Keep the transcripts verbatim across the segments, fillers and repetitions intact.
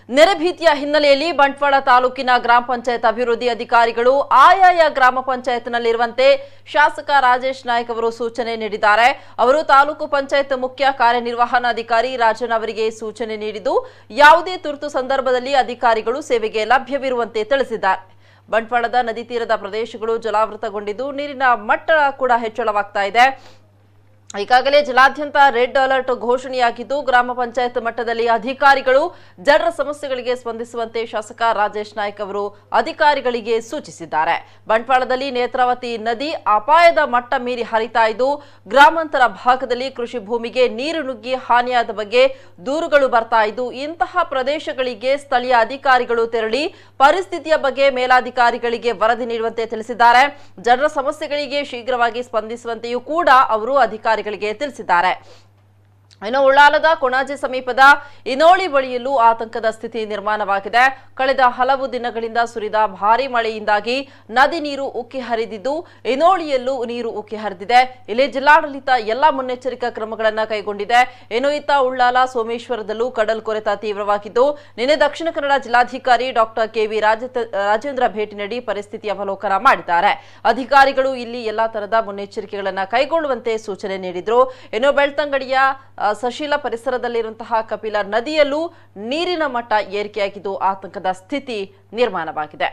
ನೆರೆ ಭೀತಿಯ ಹಿನ್ನೆಲೆಯಲ್ಲಿ ಬಂಟ್ವಾಳ ತಾಲೂಕಿನ ಗ್ರಾಮ ಪಂಚಾಯತ್ ಅಭಿವೃದ್ಧಿ ಅಧಿಕಾರಿಗಳು ಆಯಾಯ ಗ್ರಾಮ ಪಂಚಾಯತ್ನಲ್ಲಿರುವಂತೆ ಶಾಸಕ ರಾಜೇಶ್ ನಾಯ್ಕ್ ಅವರು ಸೂಚನೆ ನೀಡಿದ್ದಾರೆ. ಅವರು ತಾಲೂಕು ಪಂಚಾಯತ್ ಮುಖ್ಯ ಕಾರ್ಯನಿರ್ವಹಣಾಧಿಕಾರಿ ರಾಜನ್ ಅವರಿಗೆ ಸೂಚನೆ ನೀಡಿದ್ದು ಯಾವುದೇ ತುರ್ತು ಸಂದರ್ಭದಲ್ಲಿ ಅಧಿಕಾರಿಗಳು ಸೇವೆಗೆ ಲಭ್ಯವಿರುವಂತೆ ತಿಳಿಸಿದ್ದಾರೆ. ಬಂಟ್ವಾಳದ ನದಿ ತೀರದ ಪ್ರದೇಶಗಳು ಜಲಾವೃತಗೊಂಡಿದ್ದು ನೀರಿನ ಮಟ್ಟ ಕೂಡ ಹೆಚ್ಚಳವಾಗ್ತಾ ಇದೆ. ಈಗಾಗಲೇ ಜಿಲ್ಲಾದ್ಯಂತ ರೆಡ್ ಅಲರ್ಟ್ ಘೋಷಣೆಯಾಗಿದ್ದು ಗ್ರಾಮ ಪಂಚಾಯತ್ ಮಟ್ಟದಲ್ಲಿ ಅಧಿಕಾರಿಗಳು ಜನರ ಸಮಸ್ಯೆಗಳಿಗೆ ಸ್ಪಂದಿಸುವಂತೆ ಶಾಸಕ ರಾಜೇಶ್ ನಾಯ್ಕ್ ಅವರು ಅಧಿಕಾರಿಗಳಿಗೆ ಸೂಚಿಸಿದ್ದಾರೆ. ಬಂಟ್ವಾಳದಲ್ಲಿ ನೇತ್ರಾವತಿ ನದಿ ಅಪಾಯದ ಮಟ್ಟ ಮೀರಿ ಹರಿತಾ ಇದ್ದು ಗ್ರಾಮಾಂತರ ಭಾಗದಲ್ಲಿ ಕೃಷಿ ಭೂಮಿಗೆ ನೀರು ನುಗ್ಗಿ ಹಾನಿಯಾದ ಬಗ್ಗೆ ದೂರುಗಳು ಬರ್ತಾ ಇದ್ದು ಇಂತಹ ಪ್ರದೇಶಗಳಿಗೆ ಸ್ಥಳೀಯ ಅಧಿಕಾರಿಗಳು ತೆರಳಿ ಪರಿಸ್ಥಿತಿಯ ಬಗ್ಗೆ ಮೇಲಾಧಿಕಾರಿಗಳಿಗೆ ವರದಿ ನೀಡುವಂತೆ ತಿಳಿಸಿದ್ದಾರೆ. ಜನರ ಸಮಸ್ಯೆಗಳಿಗೆ ಶೀಘ್ರವಾಗಿ ಸ್ಪಂದಿಸುವಂತೆಯೂ ಕೂಡ ಅವರು ಅಧಿಕಾರಿಗಳಿಗೆ ತಿಳಿಸಿದ್ದಾರೆ. ಇನ್ನು ಉಳ್ಳಾಲದ ಕೊಣಾಜೆ ಸಮೀಪದ ಇನೋಳಿ ಬಳಿಯಲ್ಲೂ ಆತಂಕದ ಸ್ಥಿತಿ ನಿರ್ಮಾಣವಾಗಿದೆ. ಕಳೆದ ಹಲವು ದಿನಗಳಿಂದ ಸುರಿದ ಭಾರೀ ಮಳೆಯಿಂದಾಗಿ ನದಿ ನೀರು ಉಕ್ಕಿ ಹರಿದಿದ್ದು ಇನೋಳಿಯಲ್ಲೂ ನೀರು ಉಕ್ಕಿ ಹರಿದಿದೆ. ಇಲ್ಲಿ ಜಿಲ್ಲಾಡಳಿತ ಎಲ್ಲಾ ಮುನ್ನೆಚ್ಚರಿಕಾ ಕ್ರಮಗಳನ್ನು ಕೈಗೊಂಡಿದೆ. ಇನ್ನು ಇತ್ತ ಉಳ್ಳಾಲ ಸೋಮೇಶ್ವರದಲ್ಲೂ ಕಡಲ್ ಕೊರೆತ ತೀವ್ರವಾಗಿದ್ದು ನಿನ್ನೆ ದಕ್ಷಿಣ ಕನ್ನಡ ಜಿಲ್ಲಾಧಿಕಾರಿ ಡಾಕ್ಟರ್ ಕೆವಿ ರಾಜೇಂದ್ರ ಭೇಟಿ ನೀಡಿ ಪರಿಸ್ಥಿತಿ ಅವಲೋಕನ ಮಾಡಿದ್ದಾರೆ. ಅಧಿಕಾರಿಗಳು ಇಲ್ಲಿ ಎಲ್ಲಾ ತರಹದ ಮುನ್ನೆಚ್ಚರಿಕೆಗಳನ್ನು ಕೈಗೊಳ್ಳುವಂತೆ ಸೂಚನೆ ನೀಡಿದ್ರು. ಇನ್ನು ಬೆಳ್ತಂಗಡಿಯ ಸಶೀಲ ಪರಿಸರದಲ್ಲಿರುವಂತಹ ಕಪಿಲ ನದಿಯಲ್ಲೂ ನೀರಿನ ಮಟ್ಟ ಏರಿಕೆಯಾಗಿದ್ದು ಆತಂಕದ ಸ್ಥಿತಿ ನಿರ್ಮಾಣವಾಗಿದೆ.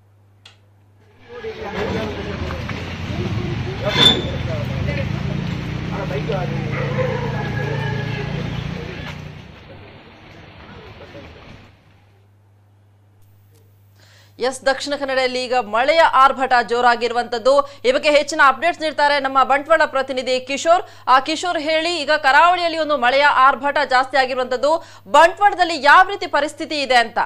ಎಸ್ ದಕ್ಷಿಣ ಕನ್ನಡದಲ್ಲಿ ಈಗ ಮಳೆಯ ಆರ್ಭಟ ಜೋರಾಗಿರುವಂತದ್ದು. ಈ ಬಗ್ಗೆ ಹೆಚ್ಚಿನ ಅಪ್ಡೇಟ್ಸ್ ನೀಡ್ತಾರೆ ನಮ್ಮ ಬಂಟ್ವಾಳ ಪ್ರತಿನಿಧಿ ಕಿಶೋರ್. ಆ ಕಿಶೋರ್ ಹೇಳಿ, ಈಗ ಕರಾವಳಿಯಲ್ಲಿ ಒಂದು ಮಳೆಯ ಆರ್ಭಟ ಜಾಸ್ತಿ ಆಗಿರುವಂತದ್ದು, ಬಂಟ್ವಾಳದಲ್ಲಿ ಯಾವ ರೀತಿ ಪರಿಸ್ಥಿತಿ ಇದೆ ಅಂತ?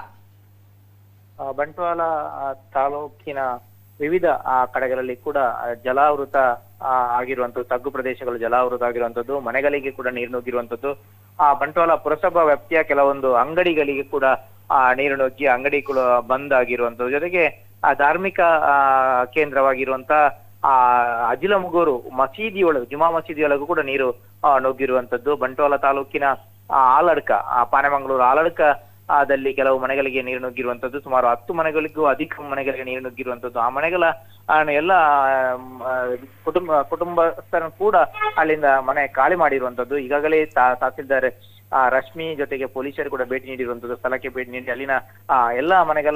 ಬಂಟ್ವಾಳ ತಾಲೂಕಿನ ವಿವಿಧ ಕಡೆಗಳಲ್ಲಿ ಕೂಡ ಜಲಾವೃತ ಆಗಿರುವಂತದ್ದು, ತಗ್ಗು ಪ್ರದೇಶಗಳು ಜಲಾವೃತ ಆಗಿರುವಂತದ್ದು, ಮನೆಗಳಿಗೆ ಕೂಡ ನೀರು ನುಗ್ಗಿರುವಂತದ್ದು. ಆ ಬಂಟ್ವಾಳ ಪುರಸಭಾ ವ್ಯಾಪ್ತಿಯ ಕೆಲವೊಂದು ಅಂಗಡಿಗಳಿಗೆ ಕೂಡ ಆ ನೀರು ನುಗ್ಗಿ ಅಂಗಡಿ ಕೂಡ ಬಂದ್ ಆಗಿರುವಂತದ್ದು. ಜೊತೆಗೆ ಆ ಧಾರ್ಮಿಕ ಆ ಕೇಂದ್ರವಾಗಿರುವಂತ ಆ ಅಜಿಲಮುಗೂರು ಮಸೀದಿಯೊಳಗೆ ಜುಮಾ ಮಸೀದಿಯೊಳಗೂ ಕೂಡ ನೀರು ನುಗ್ಗಿರುವಂತದ್ದು. ಬಂಟ್ವಾಳ ತಾಲೂಕಿನ ಆಲಡ್ಕ ಪಾನೆಮಂಗಳೂರು ಆಲಡ್ಕ ದಲ್ಲಿ ಕೆಲವು ಮನೆಗಳಿಗೆ ನೀರು ನುಗ್ಗಿರುವಂತದ್ದು. ಸುಮಾರು ಹತ್ತು ಮನೆಗಳಿಗೂ ಅಧಿಕ ಮನೆಗಳಿಗೆ ನೀರು ನುಗ್ಗಿರುವಂತದ್ದು. ಆ ಮನೆಗಳ ಎಲ್ಲ ಕುಟುಂಬ ಕುಟುಂಬಸ್ಥರನ್ನು ಕೂಡ ಅಲ್ಲಿಂದ ಮನೆ ಖಾಲಿ ಮಾಡಿರುವಂತದ್ದು. ಈಗಾಗಲೇ ತಹಸೀಲ್ದಾರ್ ಆ ರಶ್ಮಿ ಜೊತೆಗೆ ಪೊಲೀಸರು ಕೂಡ ಭೇಟಿ ನೀಡಿರುವಂತದ್ದು. ಸ್ಥಳಕ್ಕೆ ಭೇಟಿ ನೀಡಿ ಅಲ್ಲಿನ ಆ ಎಲ್ಲಾ ಮನೆಗಳ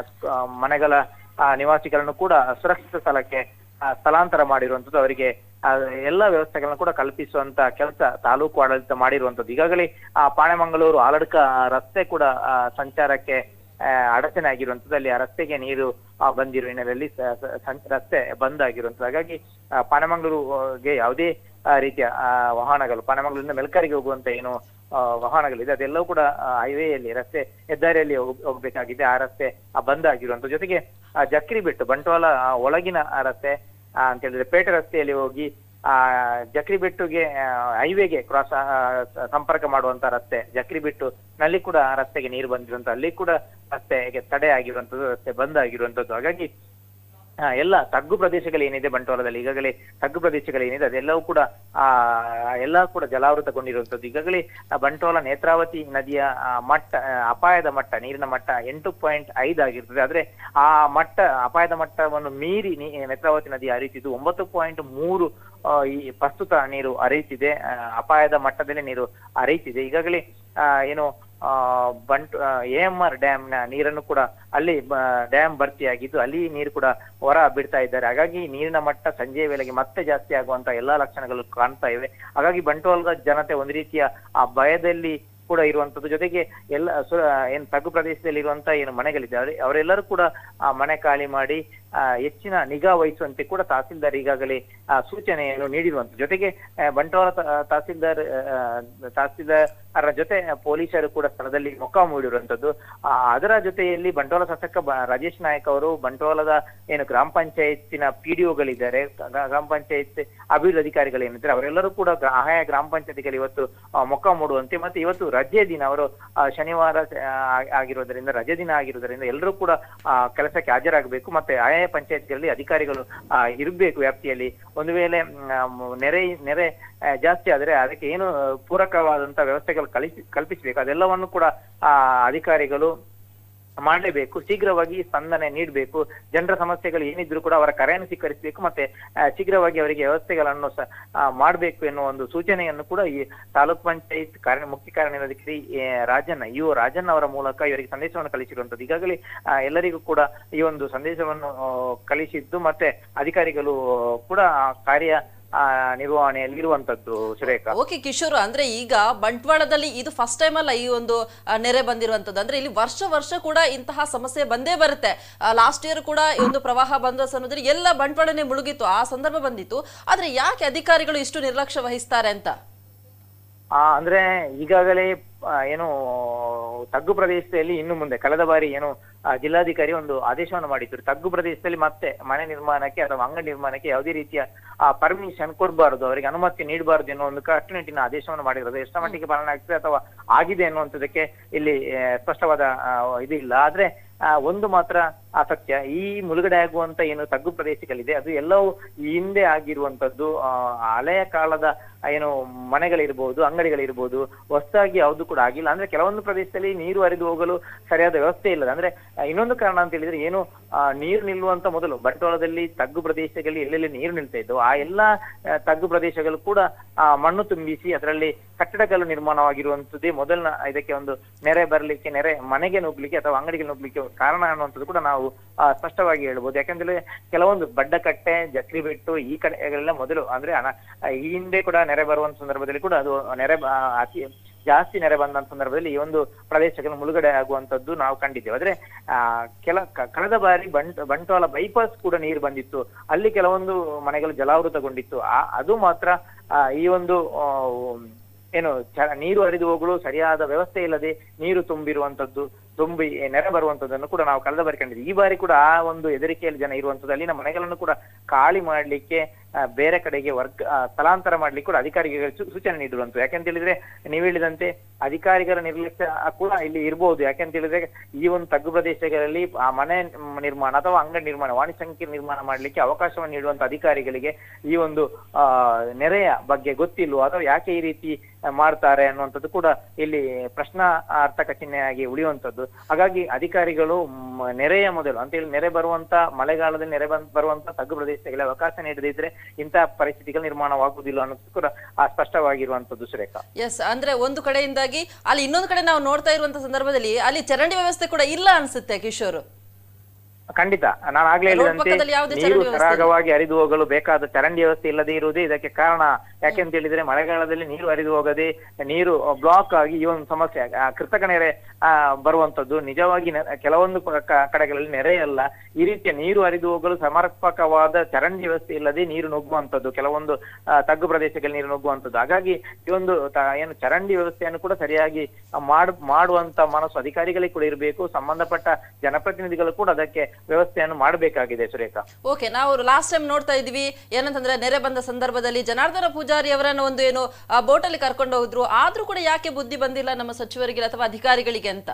ಮನೆಗಳ ನಿವಾಸಿಗಳನ್ನು ಕೂಡ ಸುರಕ್ಷಿತ ಸ್ಥಳಕ್ಕೆ ಸ್ಥಳಾಂತರ ಮಾಡಿರುವಂತದ್ದು. ಅವರಿಗೆ ಎಲ್ಲಾ ವ್ಯವಸ್ಥೆಗಳನ್ನ ಕೂಡ ಕಲ್ಪಿಸುವಂತ ಕೆಲಸ ತಾಲೂಕು ಆಡಳಿತ ಮಾಡಿರುವಂತದ್ದು. ಈಗಾಗಲೇ ಆ ಪಾಣೆಮಂಗಳೂರು ಆಲಡ್ಕ ರಸ್ತೆ ಕೂಡ ಸಂಚಾರಕ್ಕೆ ಅಡಚಣೆ ಆಗಿರುವಂತದ್ದು. ಅಲ್ಲಿ ಆ ರಸ್ತೆಗೆ ನೀರು ಬಂದಿರುವ ಹಿನ್ನೆಲೆಯಲ್ಲಿ ರಸ್ತೆ ಬಂದ್ ಆಗಿರುವಂತದ್ದು. ಹಾಗಾಗಿ ಪಾಣೆಮಂಗಳೂರುಗೆ ಯಾವುದೇ ರೀತಿಯ ವಾಹನಗಳು ಪಾಣೆಮಂಗಳೂರಿಂದ ಮೆಲ್ಕಾರಿಗೆ ಹೋಗುವಂತ ಏನು ವಾಹನಗಳಿದೆ ಅದೆಲ್ಲವೂ ಕೂಡ ಹೈವೇಯಲ್ಲಿ ರಸ್ತೆ ಹೆದ್ದಾರಿಯಲ್ಲಿ ಹೋಗ್ಬೇಕಾಗಿದೆ. ಆ ರಸ್ತೆ ಬಂದ್ ಆಗಿರುವಂತದ್ದು. ಜೊತೆಗೆ ಜಕ್ರಿ ಬಿಟ್ಟು ಬಂಟ್ವಾಳ ಒಳಗಿನ ರಸ್ತೆ ಅಂತ ಹೇಳಿದ್ರೆ ಪೇಟೆ ರಸ್ತೆಯಲ್ಲಿ ಹೋಗಿ ಆ ಜಕ್ರಿ ಬೆಟ್ಟುಗೆ ಹೈವೇಗೆ ಕ್ರಾಸ್ ಸಂಪರ್ಕ ಮಾಡುವಂತ ರಸ್ತೆ ಜಕ್ರಿ ಬೆಟ್ಟು ನಲ್ಲಿ ಕೂಡ ರಸ್ತೆಗೆ ನೀರು ಬಂದಿರುವಂತ ಅಲ್ಲಿ ಕೂಡ ರಸ್ತೆಗೆ ತಡೆ ಆಗಿರುವಂತದ್ದು, ರಸ್ತೆ ಬಂದ್ ಆಗಿರುವಂತದ್ದು. ಹಾಗಾಗಿ ಎಲ್ಲ ತಗ್ಗು ಪ್ರದೇಶಗಳು ಏನಿದೆ ಬಂಟ್ವಾಳದಲ್ಲಿ ಈಗಾಗಲೇ ತಗ್ಗು ಪ್ರದೇಶಗಳು ಏನಿದೆ ಅದೆಲ್ಲವೂ ಕೂಡ ಆ ಎಲ್ಲ ಕೂಡ ಜಲಾವೃತಗೊಂಡಿರುವಂತದ್ದು. ಈಗಾಗಲೇ ಬಂಟ್ವಾಳ ನೇತ್ರಾವತಿ ನದಿಯ ಮಟ್ಟ ಅಪಾಯದ ಮಟ್ಟ ನೀರಿನ ಮಟ್ಟ ಎಂಟು ಪಾಯಿಂಟ್ ಐದು ಆಗಿರ್ತದೆ. ಆದ್ರೆ ಆ ಮಟ್ಟ ಅಪಾಯದ ಮಟ್ಟವನ್ನು ಮೀರಿ ನೇತ್ರಾವತಿ ನದಿ ಹರಿಯುತ್ತಿದ್ದು ಒಂಬತ್ತು ಪಾಯಿಂಟ್ ಮೂರು ಈ ಪ್ರಸ್ತುತ ನೀರು ಹರಿಯುತ್ತಿದೆ. ಅಪಾಯದ ಮಟ್ಟದಲ್ಲಿ ನೀರು ಹರಿಯುತ್ತಿದೆ. ಈಗಾಗಲೇ ಆ ಏನು ಆ ಬಂಟ್ ಎ ಎಂ ಆರ್ ಡ್ಯಾಮ್ ನ ನೀರನ್ನು ಕೂಡ ಅಲ್ಲಿ ಡ್ಯಾಮ್ ಭರ್ತಿಯಾಗಿದ್ದು ಅಲ್ಲಿ ನೀರು ಕೂಡ ಹೊರ ಬಿಡ್ತಾ ಇದ್ದಾರೆ. ಹಾಗಾಗಿ ನೀರಿನ ಮಟ್ಟ ಸಂಜೆಯ ವೇಳೆಗೆ ಮತ್ತೆ ಜಾಸ್ತಿ ಆಗುವಂತ ಎಲ್ಲಾ ಲಕ್ಷಣಗಳು ಕಾಣ್ತಾ ಇವೆ. ಹಾಗಾಗಿ ಬಂಟ್ವಾಳದ ಜನತೆ ಒಂದು ರೀತಿಯ ಆ ಭಯದಲ್ಲಿ ಕೂಡ ಇರುವಂತದ್ದು. ಜೊತೆಗೆ ಎಲ್ಲ ಏನ್ ತಗ್ಗು ಪ್ರದೇಶದಲ್ಲಿ ಇರುವಂತ ಏನು ಮನೆಗಳಿದ್ದಾರೆ ಅವರೆಲ್ಲರೂ ಕೂಡ ಆ ಮನೆ ಖಾಲಿ ಮಾಡಿ ಆ ಹೆಚ್ಚಿನ ನಿಗಾ ವಹಿಸುವಂತೆ ಕೂಡ ತಹಸೀಲ್ದಾರ್ ಈಗಾಗಲೇ ಆ ಸೂಚನೆಯನ್ನು ನೀಡಿರುವಂತದ್ದು. ಜೊತೆಗೆ ಬಂಟ್ವಾಳ ತಹಸೀಲ್ದಾರ್ ತಹಸೀಲ್ದಾರ್ ಜೊತೆ ಪೊಲೀಸರು ಕೂಡ ಸ್ಥಳದಲ್ಲಿ ಮೊಕ್ಕಾಂ ಹೂಡಿರುವಂತದ್ದು. ಆ ಅದರ ಜೊತೆಯಲ್ಲಿ ಬಂಟ್ವಾಳ ಶಾಸಕ ರಾಜೇಶ್ ನಾಯ್ಕ್ ಅವರು ಬಂಟ್ವಾಳದ ಏನು ಗ್ರಾಮ ಪಂಚಾಯತಿನ ಪಿ ಡಿ ಒಗಳಿದ್ದಾರೆ, ಗ್ರಾಮ ಪಂಚಾಯತ್ ಅಭಿವೃದ್ಧಿ ಅಧಿಕಾರಿಗಳು ಏನಿದ್ದಾರೆ ಅವರೆಲ್ಲರೂ ಕೂಡ ಆಯಾ ಗ್ರಾಮ ಪಂಚಾಯತಿಗಳು ಇವತ್ತು ಮೊಕ್ಕಾಂ ಹೂಡುವಂತೆ ಮತ್ತೆ ಇವತ್ತು ರಜೆ ದಿನ ಅವರು ಶನಿವಾರ ಆಗಿರೋದ್ರಿಂದ ರಜೆ ದಿನ ಆಗಿರೋದ್ರಿಂದ ಎಲ್ಲರೂ ಕೂಡ ಆ ಕೆಲಸಕ್ಕೆ ಹಾಜರಾಗಬೇಕು ಮತ್ತೆ ಆಯಾ ಆಯಾ ಪಂಚಾಯತ್ಗಳಲ್ಲಿ ಅಧಿಕಾರಿಗಳು ಆ ಇರಬೇಕು ವ್ಯಾಪ್ತಿಯಲ್ಲಿ. ಒಂದು ವೇಳೆ ನೆರೆ ನೆರೆ ಜಾಸ್ತಿ ಆದ್ರೆ ಅದಕ್ಕೆ ಏನು ಪೂರಕವಾದಂತ ವ್ಯವಸ್ಥೆಗಳು ಕಲ್ಪಿ ಕಲ್ಪಿಸಬೇಕು ಅದೆಲ್ಲವನ್ನು ಕೂಡ ಆ ಅಧಿಕಾರಿಗಳು ಮಾಡಲೇಬೇಕು. ಶೀಘ್ರವಾಗಿ ಸ್ಪಂದನೆ ನೀಡಬೇಕು. ಜನರ ಸಮಸ್ಯೆಗಳು ಏನಿದ್ರು ಕೂಡ ಅವರ ಕರೆಯನ್ನು ಸ್ವೀಕರಿಸಬೇಕು ಮತ್ತೆ ಶೀಘ್ರವಾಗಿ ಅವರಿಗೆ ವ್ಯವಸ್ಥೆಗಳನ್ನು ಮಾಡಬೇಕು ಎನ್ನುವ ಒಂದು ಸೂಚನೆಯನ್ನು ಕೂಡ ಈ ತಾಲೂಕ್ ಪಂಚಾಯತ್ ಕಾರ್ಯ ಮುಖ್ಯ ಕಾರ್ಯನಿರ್ವಾಹಕಾರಿ ರಾಜಣ್ಣ ಇವು ರಾಜಣ್ಣ ಅವರ ಮೂಲಕ ಇವರಿಗೆ ಸಂದೇಶವನ್ನು ಕಳಿಸಿರುವಂತದ್ದು. ಈಗಾಗಲೇ ಎಲ್ಲರಿಗೂ ಕೂಡ ಈ ಒಂದು ಸಂದೇಶವನ್ನು ಕಳಿಸಿದ್ದು ಮತ್ತೆ ಅಧಿಕಾರಿಗಳು ಕೂಡ ಕಾರ್ಯ ಆ ನಿರ್ವಹಣೆಯಲ್ಲಿರುವಂತದ್ದು. ಸುರೇಖಾ, ಓಕೆ ಕಿಶೋರ್, ಅಂದ್ರೆ ಈಗ ಬಂಟ್ವಾಳದಲ್ಲಿ ಇದು ಫಸ್ಟ್ ಟೈಮ್ ಅಲ್ಲ ಈ ಒಂದು ನೆರೆ ಬಂದಿರುವಂತದ್ದು. ಅಂದ್ರೆ ಇಲ್ಲಿ ವರ್ಷ ವರ್ಷ ಕೂಡ ಇಂತಹ ಸಮಸ್ಯೆ ಬಂದೇ ಬರುತ್ತೆ. ಲಾಸ್ಟ್ ಇಯರ್ ಕೂಡ ಈ ಒಂದು ಪ್ರವಾಹ ಬಂದ ಸಮಯದಲ್ಲಿ ಎಲ್ಲ ಬಂಟ್ವಾಳನೇ ಮುಳುಗಿತ್ತು, ಆ ಸಂದರ್ಭ ಬಂದಿತ್ತು. ಆದ್ರೆ ಯಾಕೆ ಅಧಿಕಾರಿಗಳು ಇಷ್ಟು ನಿರ್ಲಕ್ಷ್ಯ ವಹಿಸ್ತಾರೆ ಅಂತ? ಆ ಅಂದ್ರೆ ಈಗಾಗಲೇ ಏನು ತಗ್ಗು ಪ್ರದೇಶದಲ್ಲಿ ಇನ್ನು ಮುಂದೆ ಕಳೆದ ಬಾರಿ ಏನು ಜಿಲ್ಲಾಧಿಕಾರಿ ಒಂದು ಆದೇಶವನ್ನು ಮಾಡಿದ್ರು, ತಗ್ಗು ಪ್ರದೇಶದಲ್ಲಿ ಮತ್ತೆ ಮನೆ ನಿರ್ಮಾಣಕ್ಕೆ ಅಥವಾ ಅಂಗಡಿ ನಿರ್ಮಾಣಕ್ಕೆ ಯಾವುದೇ ರೀತಿಯ ಆ ಪರ್ಮಿಷನ್ ಕೊಡಬಾರದು, ಅವರಿಗೆ ಅನುಮತಿ ನೀಡಬಾರದು ಎನ್ನುವ ಒಂದು ಕಟ್ಟುನಿಟ್ಟಿನ ಆದೇಶವನ್ನು ಮಾಡಿರೋದು. ಎಷ್ಟರ ಮಟ್ಟಿಗೆ ಪಾಲನೆ ಆಗ್ತದೆ ಅಥವಾ ಆಗಿದೆ ಅನ್ನುವಂಥದ್ದಕ್ಕೆ ಇಲ್ಲಿ ಸ್ಪಷ್ಟವಾದ ಇದು ಇಲ್ಲ. ಆದ್ರೆ ಒಂದು ಮಾತ್ರ ಸತ್ಯ, ಈ ಮುಳುಗಡೆ ಆಗುವಂತ ಏನು ತಗ್ಗು ಪ್ರದೇಶಗಳಿದೆ ಅದು ಎಲ್ಲವೂ ಹಿಂದೆ ಆಗಿರುವಂತದ್ದು. ಹಳೆಯ ಕಾಲದ ಏನು ಮನೆಗಳಿರ್ಬೋದು, ಅಂಗಡಿಗಳಿರ್ಬೋದು, ಹೊಸದಾಗಿ ಯಾವುದು ಕೂಡ ಆಗಿಲ್ಲ. ಅಂದ್ರೆ ಕೆಲವೊಂದು ಪ್ರದೇಶದಲ್ಲಿ ನೀರು ಹರಿದು ಹೋಗಲು ಸರಿಯಾದ ವ್ಯವಸ್ಥೆ ಇಲ್ಲ. ಅಂದ್ರೆ ಇನ್ನೊಂದು ಕಾರಣ ಅಂತ ಹೇಳಿದ್ರೆ ಏನು ನೀರು ನಿಲ್ಲುವಂತ ಮೊದಲು ಬಂಟ್ವಾಳದಲ್ಲಿ ತಗ್ಗು ಪ್ರದೇಶಗಳಲ್ಲಿ ಎಲ್ಲೆಲ್ಲಿ ನೀರು ನಿಲ್ತಾ ಇದ್ದು ಆ ಎಲ್ಲಾ ತಗ್ಗು ಪ್ರದೇಶಗಳು ಕೂಡ ಆ ಮಣ್ಣು ತುಂಬಿಸಿ ಅದರಲ್ಲಿ ಕಟ್ಟಡಗಳು ನಿರ್ಮಾಣವಾಗಿರುವಂತದ್ದೇ ಮೊದಲನ ಇದಕ್ಕೆ ಒಂದು ನೆರೆ ಬರ್ಲಿಕ್ಕೆ, ನೆರೆ ಮನೆಗೆ ನುಗ್ಲಿಕ್ಕೆ ಅಥವಾ ಅಂಗಡಿಗೆ ನುಗ್ಲಿಕ್ಕೆ ಕಾರಣ ಅನ್ನುವಂಥದ್ದು ಕೂಡ ನಾವು ಸ್ಪಷ್ಟವಾಗಿ ಹೇಳ್ಬೋದು. ಯಾಕಂದ್ರೆ ಕೆಲವೊಂದು ಬಡ್ಡಕಟ್ಟೆ, ಜಕ್ರಿಬೆಟ್ಟು ಈ ಕಡೆಗಳೆಲ್ಲ ಮೊದಲು ಅಂದ್ರೆ ಈ ಹಿಂದೆ ಕೂಡ ನೆರೆ ಬರುವಂತ ಸಂದರ್ಭದಲ್ಲಿ ಕೂಡ ಅದು ನೆರೆ ಅತಿ ಜಾಸ್ತಿ ನೆರೆ ಬಂದಂತ ಸಂದರ್ಭದಲ್ಲಿ ಈ ಒಂದು ಪ್ರದೇಶಗಳು ಮುಳುಗಡೆ ಆಗುವಂತದ್ದು ನಾವು ಕಂಡಿದ್ದೇವೆ. ಆದ್ರೆ ಆ ಕೆಲ ಕಳೆದ ಬಾರಿ ಬಂಟ್ ಬಂಟ್ವಾಳ ಬೈಪಾಸ್ ಕೂಡ ನೀರು ಬಂದಿತ್ತು, ಅಲ್ಲಿ ಕೆಲವೊಂದು ಮನೆಗಳು ಜಲಾವೃತಗೊಂಡಿತ್ತು. ಆ ಅದು ಮಾತ್ರ ಆ ಈ ಒಂದು ಏನು ನೀರು ಹರಿದು ಹೋಗಲು ಸರಿಯಾದ ವ್ಯವಸ್ಥೆ ಇಲ್ಲದೆ ನೀರು ತುಂಬಿರುವಂತದ್ದು, ತುಂಬಿ ನೆರೆ ಬರುವಂತದ್ದನ್ನು ಕೂಡ ನಾವು ಕಳೆದ ಬಾರಿ ಕಂಡಿದ್ವಿ. ಈ ಬಾರಿ ಕೂಡ ಆ ಒಂದು ಹೆದರಿಕೆಯಲ್ಲಿ ಜನ ಇರುವಂತದ್ದು, ಅಲ್ಲಿನ ಮನೆಗಳನ್ನು ಕೂಡ ಖಾಲಿ ಮಾಡ್ಲಿಕ್ಕೆ ಬೇರೆ ಕಡೆಗೆ ವರ್ಗ ಸ್ಥಳಾಂತರ ಮಾಡ್ಲಿಕ್ಕೆ ಕೂಡ ಅಧಿಕಾರಿಗಳಿಗೆ ಸೂಚನೆ ನೀಡಿರುವಂತದ್ದು. ಯಾಕೆಂತ ಹೇಳಿದ್ರೆ ನೀವು ಹೇಳಿದಂತೆ ಅಧಿಕಾರಿಗಳ ನಿರ್ಲಕ್ಷ್ಯ ಕೂಡ ಇಲ್ಲಿ ಇರ್ಬೋದು. ಯಾಕೆಂತ ಹೇಳಿದ್ರೆ ಈ ಒಂದು ತಗ್ಗು ಪ್ರದೇಶಗಳಲ್ಲಿ ಆ ಮನೆ ನಿರ್ಮಾಣ ಅಥವಾ ಅಂಗಡಿ ನಿರ್ಮಾಣ, ವಾಣಿಜ್ಯ ಸಂಕೀರ್ಣ ನಿರ್ಮಾಣ ಮಾಡ್ಲಿಕ್ಕೆ ಅವಕಾಶವನ್ನು ನೀಡುವಂತ ಅಧಿಕಾರಿಗಳಿಗೆ ಈ ಒಂದು ಆ ನೆರೆಯ ಬಗ್ಗೆ ಗೊತ್ತಿಲ್ವೋ ಅಥವಾ ಯಾಕೆ ಈ ರೀತಿ ಮಾಡ್ತಾರೆ ಅನ್ನುವಂಥದ್ದು ಕೂಡ ಇಲ್ಲಿ ಪ್ರಶ್ನಾರ್ಥಕ ಚಿಹ್ನೆಯಾಗಿ ಉಳಿಯುವಂಥದ್ದು. ಹಾಗಾಗಿ ಅಧಿಕಾರಿಗಳು ನೆರೆಯ ಮೊದಲು ಅಂತ ಹೇಳಿ ನೆರೆ ಬರುವಂತ ಮಳೆಗಾಲದಲ್ಲಿ ನೆರೆ ಬರುವಂತ ತಗ್ಗು ಪ್ರದೇಶಗಳಿಗೆ ಅವಕಾಶ ನೀಡದಿದ್ರೆ ಇಂತಹ ಪರಿಸ್ಥಿತಿಗಳು ನಿರ್ಮಾಣವಾಗುವುದಿಲ್ಲ ಅನ್ನೋದು ಕೂಡ ಸ್ಪಷ್ಟವಾಗಿರುವಂತದ್ದು. ಸುರೇಖಾ, ಎಸ್, ಅಂದ್ರೆ ಒಂದು ಕಡೆಯಿಂದಾಗಿ ಅಲ್ಲಿ ಇನ್ನೊಂದು ಕಡೆ ನಾವು ನೋಡ್ತಾ ಇರುವಂತ ಸಂದರ್ಭದಲ್ಲಿ ಅಲ್ಲಿ ಚರಂಡಿ ವ್ಯವಸ್ಥೆ ಕೂಡ ಇಲ್ಲ ಅನ್ಸುತ್ತೆ ಕಿಶೋರ್. ಖಂಡಿತ, ನಾನು ಆಗ್ಲೇ ಹೇಳಿದಂತೆ ನೀರು ಸರಾಗವಾಗಿ ಹರಿದು ಹೋಗಲು ಬೇಕಾದ ಚರಂಡಿ ವ್ಯವಸ್ಥೆ ಇಲ್ಲದೆ ಇರುವುದೇ ಇದಕ್ಕೆ ಕಾರಣ. ಯಾಕೆಂತ ಹೇಳಿದ್ರೆ ಮಳೆಗಾಲದಲ್ಲಿ ನೀರು ಹರಿದು ಹೋಗದೆ ನೀರು ಬ್ಲಾಕ್ ಆಗಿ ಈ ಒಂದು ಸಮಸ್ಯೆ ಕೃತಕ ನೆರೆ ಆ ಬರುವಂತದ್ದು ನಿಜವಾಗಿ ಕೆಲವೊಂದು ಕಡೆಗಳಲ್ಲಿ ನೆರೆಯಲ್ಲ. ಈ ರೀತಿಯ ನೀರು ಹರಿದು ಹೋಗಲು ಸಮರ್ಪಕವಾದ ಚರಂಡಿ ವ್ಯವಸ್ಥೆ ಇಲ್ಲದೆ ನೀರು ನುಗ್ಗುವಂತದ್ದು, ಕೆಲವೊಂದು ತಗ್ಗು ಪ್ರದೇಶಗಳಲ್ಲಿ ನೀರು ನುಗ್ಗುವಂತದ್ದು. ಹಾಗಾಗಿ ಈ ಒಂದು ಏನು ಚರಂಡಿ ವ್ಯವಸ್ಥೆಯನ್ನು ಕೂಡ ಸರಿಯಾಗಿ ಮಾಡ್ ಮಾಡುವಂತ ಮನಸ್ಸು ಅಧಿಕಾರಿಗಳಿಗೆ ಕೂಡ ಇರಬೇಕು. ಸಂಬಂಧಪಟ್ಟ ಜನಪ್ರತಿನಿಧಿಗಳು ಕೂಡ ಅದಕ್ಕೆ ವ್ಯವಸ್ಥೆಯನ್ನು ಮಾಡಬೇಕಾಗಿದೆ. ಸುರೇಖಾ, ಓಕೆ, ನಾವು ಲಾಸ್ಟ್ ಟೈಮ್ ನೋಡ್ತಾ ಇದ್ವಿ ಏನಂತಂದ್ರೆ ನೆರೆ ಬಂದ ಸಂದರ್ಭದಲ್ಲಿ ಜನಾರ್ದನ ಪೂಜಾರಿ ಅವರನ್ನ ಒಂದು ಏನು ಬೋಟಲ್ಲಿ ಕರ್ಕೊಂಡು ಹೋದ್ರು, ಆದ್ರೂ ಕೂಡ ಯಾಕೆ ಬುದ್ಧಿ ಬಂದಿಲ್ಲ ನಮ್ಮ ಸಚಿವರಿಗೆ ಅಥವಾ ಅಧಿಕಾರಿಗಳಿಗೆ ಅಂತ?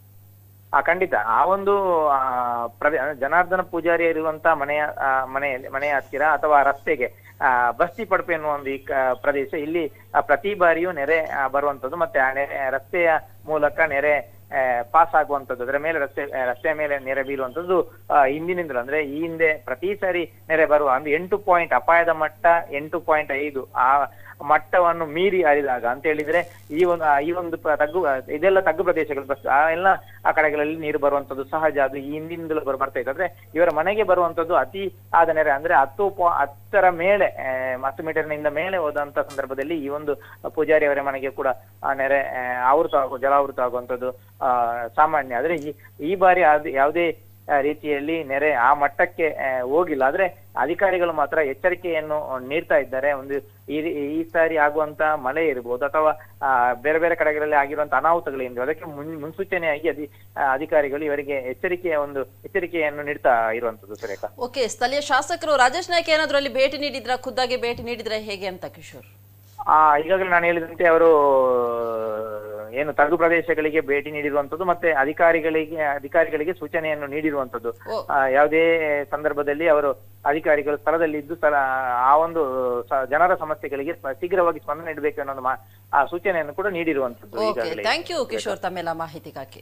ಆ ಖಂಡಿತ ಆ ಒಂದು ಆ ಜನಾರ್ದನ ಪೂಜಾರಿ ಇರುವಂತ ಮನೆಯ ಮನೆಯಲ್ಲಿ ಮನೆಯ ಹತ್ತಿರ ಅಥವಾ ರಸ್ತೆಗೆ ಆ ಬಸ್ತಿ ಪಡಪೆ ಎನ್ನುವ ಒಂದು ಈ ಪ್ರದೇಶ ಇಲ್ಲಿ ಪ್ರತಿ ಬಾರಿಯೂ ನೆರೆ ಬರುವಂತದ್ದು ಮತ್ತೆ ಆ ನೆರೆ ರಸ್ತೆಯ ಮೂಲಕ ನೆರೆ ಪಾಸ್ ಆಗುವಂತದ್ದು, ಅದರ ಮೇಲೆ ರಸ್ತೆ ರಸ್ತೆಯ ಮೇಲೆ ನೆರೆ ಬೀಳುವಂತದ್ದು ಹಿಂದಿನಿಂದಲೂ ಅಂದ್ರೆ ಈ ಹಿಂದೆ ಪ್ರತಿ ಸಾರಿ ನೆರೆ ಬರುವ ಅಂದ್ರೆ ಎಂಟು ಪಾಯಿಂಟ್ ಅಪಾಯದ ಮಟ್ಟ ಎಂಟು ಪಾಯಿಂಟ್ ಐದು ಆ ಮಟ್ಟವನ್ನು ಮೀರಿ ಹರಿದಾಗ ಅಂತ ಹೇಳಿದ್ರೆ ಈ ಒಂದು ಈ ಒಂದು ತಗ್ಗು ಇದೆಲ್ಲ ತಗ್ಗು ಪ್ರದೇಶಗಳು ಬಸ್ ಆ ಎಲ್ಲ ಆ ಕಡೆಗಳಲ್ಲಿ ನೀರು ಬರುವಂತದ್ದು ಸಹಜ. ಅದು ಈ ಹಿಂದಿನಿಂದಲೂ ಬರ್ ಬರ್ತಾ ಇತ್ತು. ಅಂದ್ರೆ ಇವರ ಮನೆಗೆ ಬರುವಂತದ್ದು ಅತಿ ಆದ ನೆರೆ ಅಂದ್ರೆ ಹತ್ತು ಹತ್ತರ ಮೇಲೆ ಹತ್ತು ಮೀಟರ್ನಿಂದ ಮೇಲೆ ಹೋದಂತ ಸಂದರ್ಭದಲ್ಲಿ ಈ ಒಂದು ಪೂಜಾರಿ ಅವರ ಮನೆಗೆ ಕೂಡ ಆ ನೆರೆ ಆವೃತ ಆಗುವ ಜಲಾವೃತ ಆಗುವಂತದ್ದು ಆ ಸಾಮಾನ್ಯ. ಆದ್ರೆ ಈ ಈ ಬಾರಿ ಅದು ಯಾವುದೇ ರೀತಿಯಲ್ಲಿ ನೆರೆ ಆ ಮಟ್ಟಕ್ಕೆ ಹೋಗಿಲ್ಲ. ಆದ್ರೆ ಅಧಿಕಾರಿಗಳು ಮಾತ್ರ ಎಚ್ಚರಿಕೆಯನ್ನು ನೀಡ್ತಾ ಇದ್ದಾರೆ. ಒಂದು ಈ ಈ ಸಾರಿ ಆಗುವಂತ ಮಳೆ ಇರ್ಬೋದು ಅಥವಾ ಆ ಬೇರೆ ಬೇರೆ ಕಡೆಗಳಲ್ಲಿ ಆಗಿರುವಂತ ಅನಾಹುತಗಳೇನಿದೆ ಅದಕ್ಕೆ ಮುನ್ ಮುನ್ಸೂಚನೆಯಾಗಿ ಅಧಿ ಅಧಿಕಾರಿಗಳು ಇವರಿಗೆ ಎಚ್ಚರಿಕೆಯ ಒಂದು ಎಚ್ಚರಿಕೆಯನ್ನು ನೀಡ್ತಾ ಇರುವಂತದ್ದು. ಸುರೇಖಾ, ಓಕೆ, ಸ್ಥಳೀಯ ಶಾಸಕರು ರಾಜೇಶ್ ನಾಯ್ಕ ಏನಾದ್ರು ಅಲ್ಲಿ ಭೇಟಿ ನೀಡಿದ್ರ, ಖುದ್ದಾಗಿ ಭೇಟಿ ನೀಡಿದ್ರೆ ಹೇಗೆ ಅಂತ ಕಿಶೋರ್? ಆ ಈಗಾಗಲೇ ನಾನು ಹೇಳಿದಂತೆ ಅವರು ಏನು ತಗ್ಗು ಪ್ರದೇಶಗಳಿಗೆ ಭೇಟಿ ನೀಡಿರುವಂತದ್ದು ಮತ್ತೆ ಅಧಿಕಾರಿಗಳಿಗೆ ಅಧಿಕಾರಿಗಳಿಗೆ ಸೂಚನೆಯನ್ನು ನೀಡಿರುವಂತದ್ದು. ಓ. ಆ, ಯಾವುದೇ ಸಂದರ್ಭದಲ್ಲಿ ಅವರು ಅಧಿಕಾರಿಗಳು ಸ್ಥಳದಲ್ಲಿ ಇದ್ದು ಸ್ಥಳ ಆ ಒಂದು ಸ- ಜನರ ಸಮಸ್ಯೆಗಳಿಗೆ ಸ್ಪ- ಶೀಘ್ರವಾಗಿ ಸ್ಪಂದನೆ ನೀಡಬೇಕು ಅನ್ನೋ ಮಾ- ಆ ಸೂಚನೆಯನ್ನು ಕೂಡ ನೀಡಿರುವಂತದ್ದು ಓಕೆ, ಈಗಾಗಲೇ. ಥ್ಯಾಂಕ್ ಯು ಕಿಶೋರ್ ತಮ್ಮೆಲ್ಲ ಮಾಹಿತಿಗಾಗಿ.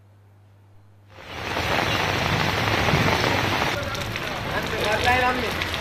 Lain ambil.